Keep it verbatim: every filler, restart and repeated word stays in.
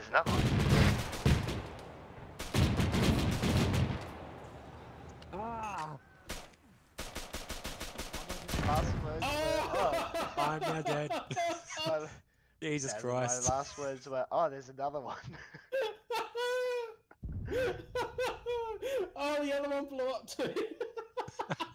there's another one. Ah! Last words were, oh. I'm now dead. My, Jesus yeah, Christ. My last words were, oh, there's another one. Oh, the other one blew up too.